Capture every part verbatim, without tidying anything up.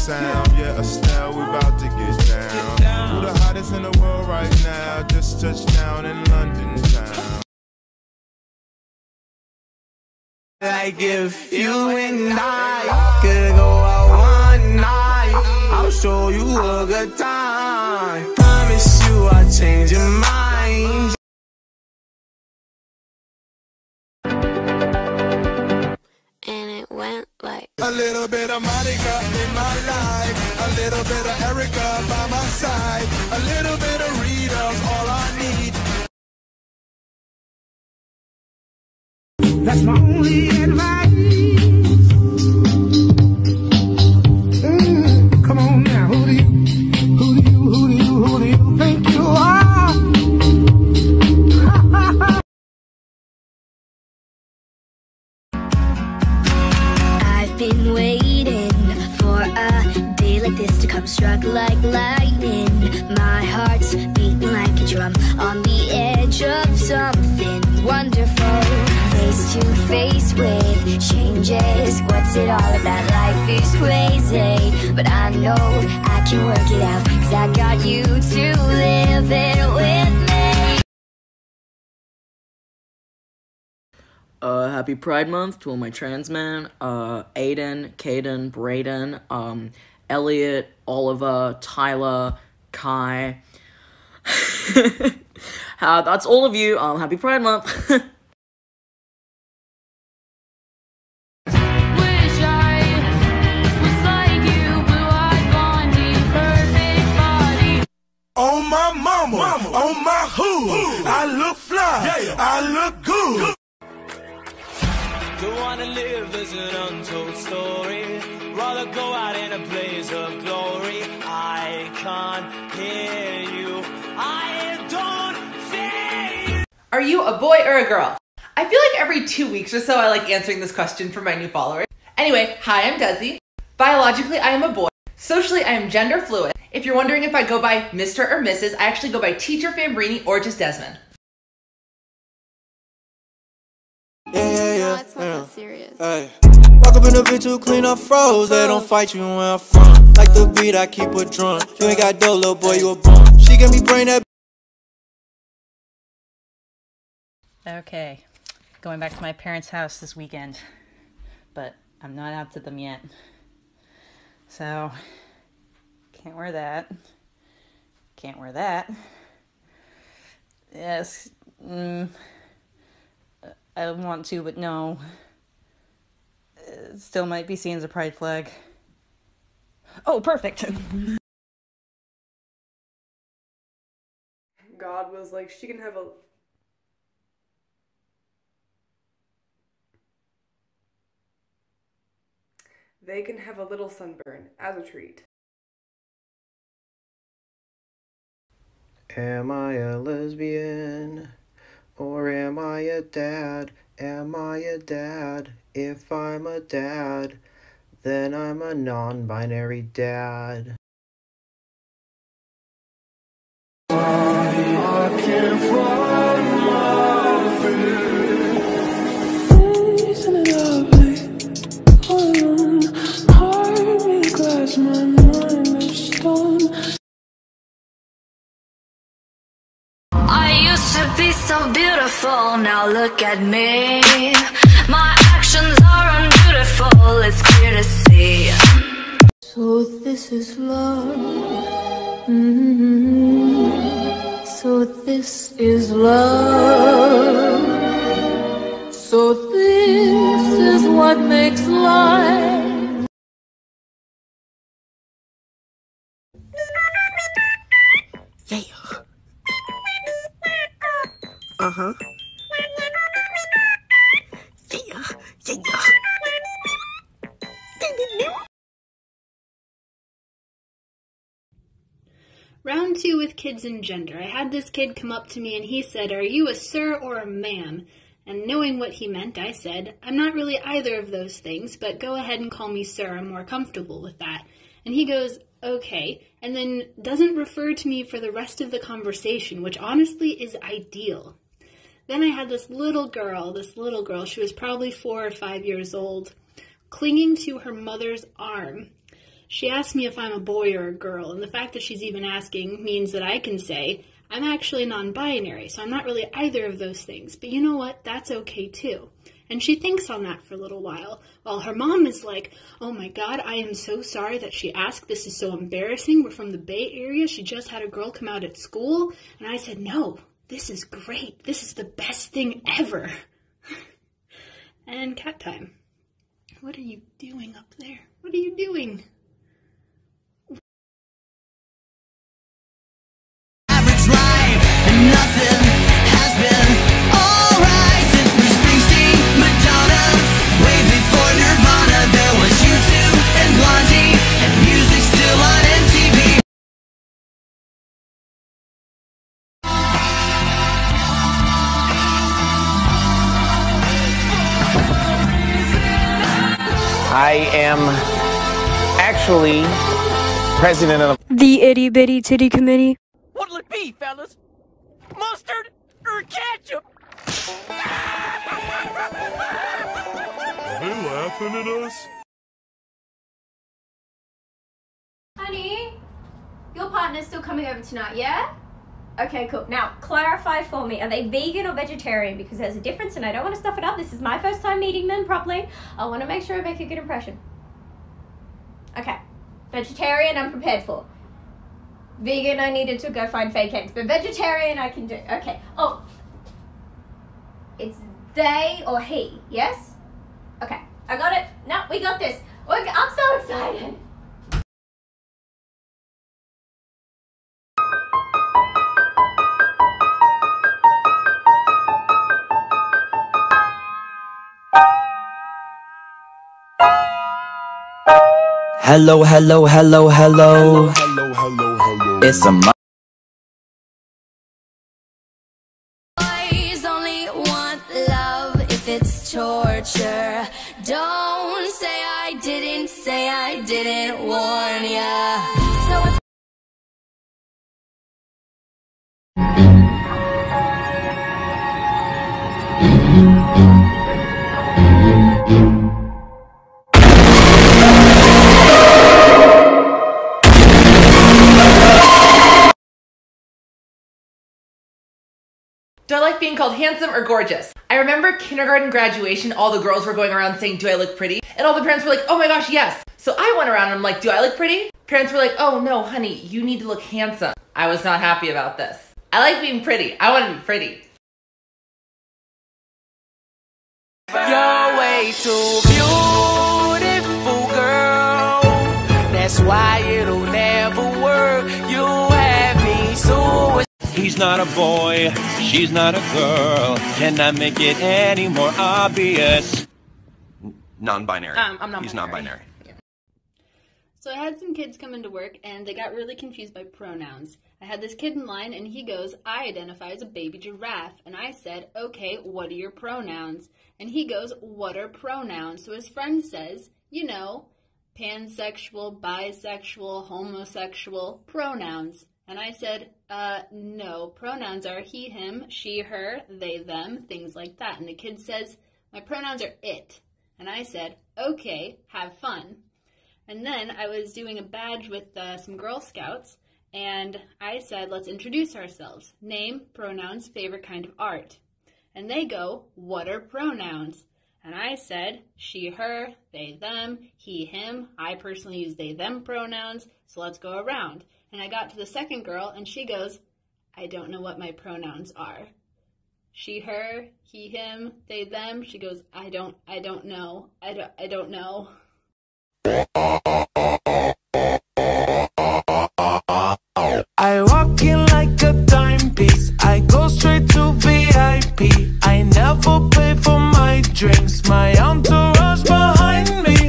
sound. Yeah, Estelle, we about to get down. Who the hottest in the world right now? Just touched down in London town. Like if you and I could go out one night, I'll show you a good time. Promise you I'll change your mind. And it went like a little bit of Monica in my life, a little bit of Erica by my side, a little bit of Rita's all I need. That's my only advice. Mm, come on now, who do you, who do you, who do you, who do you think you are? I've been waiting for a day like this to come, struck like lightning. My heart's beating like a drum on the edge of something wonderful. Face to face with changes. What's it all about? Life is crazy, but I know I can work it out, 'cause I got you to live it with me. Uh, happy Pride Month to all my trans men, uh, Aiden, Caden, Brayden, um, Elliot, Oliver, Tyler, Kai. uh, that's all of you. Um, happy Pride Month. Oh my mama, mama, oh my who, who. I look fly, yeah. I look good. Don't wanna live as an untold story, rather go out in a blaze of glory. I can't hear you, I don't feel you. Are you a boy or a girl? I feel like every two weeks or so I like answering this question for my new followers. Anyway, hi, I'm Desi. Biologically, I am a boy. Socially, I am gender fluid. If you're wondering if I go by Mister or Missus, I actually go by Teacher Fambrini or just Desmond. Yeah, yeah, yeah. No, it's not yeah. that serious. Hey. Walk up in the bitch who clean up froze. They don't fight you where I'm from. Like the beat, I keep it drunk. You ain't got dough, little boy, you a bum. She get me brain that. Okay, going back to my parents' house this weekend, but I'm not out to them yet. So, can't wear that. Can't wear that. Yes, mm, I want to, but no. It still might be seen as a pride flag. Oh, perfect! God was like, she can have a... They can have a little sunburn as a treat. Am I a lesbian? Or am I a dad? Am I a dad? If I'm a dad, then I'm a non-binary dad. I can't find my feet. Isn't it lovely? Alone, heart made of glass, my mind of stone. I used to be so beautiful, now look at me. My actions are unbeautiful, it's clear to see. So this is love. Mm-hmm. So this is love. So this is what makes life. Yeah. Uh-huh. Yeah, yeah, yeah. Round two with kids and gender. I had this kid come up to me and he said, "Are you a sir or a ma'am?" And knowing what he meant, I said, "I'm not really either of those things, but go ahead and call me sir. I'm more comfortable with that." And he goes, "Okay," and then doesn't refer to me for the rest of the conversation, which honestly is ideal. Then I had this little girl, this little girl, she was probably four or five years old, clinging to her mother's arm. She asked me if I'm a boy or a girl, and the fact that she's even asking means that I can say, I'm actually non-binary, so I'm not really either of those things. But you know what? That's okay too. And she thinks on that for a little while, while her mom is like, oh my god, I am so sorry that she asked. This is so embarrassing. We're from the Bay Area. She just had a girl come out at school. And I said, no, this is great. This is the best thing ever. And cat time. What are you doing up there? What are you doing? Average life and nothing has been alright since Bruce Springsteen, Madonna, way before Nirvana. There was U two and Blondie, and music still on M T V. I am actually president of the Itty Bitty Titty Committee. What'll it be, fellas? Mustard or ketchup? Are they laughing at us? Honey, your partner's still coming over tonight, yeah? Okay, cool. Now, clarify for me, are they vegan or vegetarian? Because there's a difference and I don't want to stuff it up. This is my first time meeting them properly. I want to make sure I make a good impression. Okay. Vegetarian, I'm prepared for. Vegan, I needed to go find fake eggs. But vegetarian, I can do. Okay. Oh. It's they or he, yes? Okay. I got it. No, we got this. We're, I'm so excited. Hello, hello, hello, hello. Hello, hello, hello. It's a mo- Boys only want love if it's torture. Don't say I didn't, say I didn't warn ya. So it's Do I like being called handsome or gorgeous? I remember kindergarten graduation, all the girls were going around saying, do I look pretty? And all the parents were like, oh my gosh, yes. So I went around and I'm like, do I look pretty? Parents were like, oh no, honey, you need to look handsome. I was not happy about this. I like being pretty. I want to be pretty. You're way too beautiful, girl. That's why it'll never work. You have me so. He's not a boy, she's not a girl. Can I make it any more obvious? Non-binary. Um, I'm non-binary. He's non-binary. Yeah. So I had some kids come into work and they got really confused by pronouns. I had this kid in line and he goes, I identify as a baby giraffe. And I said, okay, what are your pronouns? And he goes, what are pronouns? So his friend says, you know, pansexual, bisexual, homosexual, pronouns. And I said, uh, no, pronouns are he, him, she, her, they, them, things like that. And the kid says, my pronouns are it. And I said, okay, have fun. And then I was doing a badge with uh, some Girl Scouts, and I said, let's introduce ourselves. Name, pronouns, favorite kind of art. And they go, what are pronouns? And I said, she, her, they, them, he, him. I personally use they, them pronouns, so let's go around. And I got to the second girl, and she goes, I don't know what my pronouns are. She, her, he, him, they, them. She goes, I don't, I don't know. I don't, I don't know. I walk in like a timepiece. I go straight to V I P. I never pay for my drinks. My entourage behind me.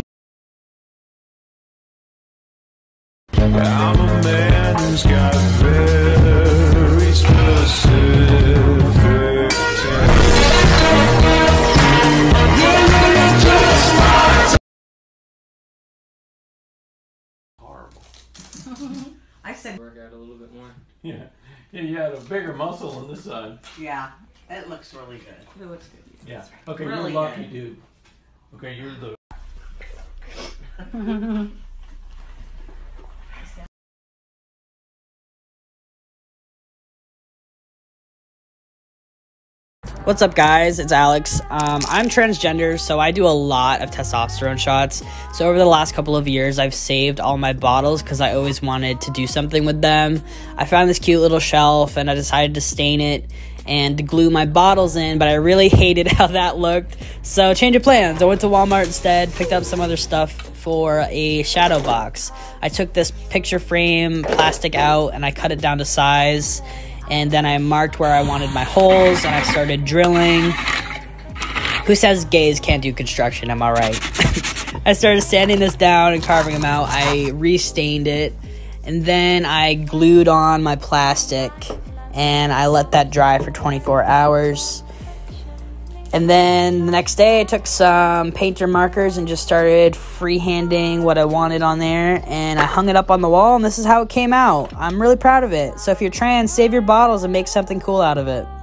I'm a man who's got very specific Horrible. I said work out a little bit more. Yeah. Yeah, you had a bigger muscle on this side. Yeah, that looks really good. It looks good. Yeah. Okay, Really you're lucky, good. dude. Okay, you're the What's up, guys? It's Alex. Um, I'm transgender, so I do a lot of testosterone shots. So over the last couple of years, I've saved all my bottles because I always wanted to do something with them. I found this cute little shelf, and I decided to stain it and to glue my bottles in, but I really hated how that looked. So change of plans. I went to Walmart instead, picked up some other stuff for a shadow box. I took this picture frame plastic out, and I cut it down to size. And then I marked where I wanted my holes, and I started drilling. Who says gays can't do construction? Am I right? I started sanding this down and carving them out. I re-stained it, and then I glued on my plastic, and I let that dry for twenty-four hours. And then the next day I took some painter markers and just started freehanding what I wanted on there, and I hung it up on the wall, and this is how it came out. I'm really proud of it. So if you're trans, save your bottles and make something cool out of it.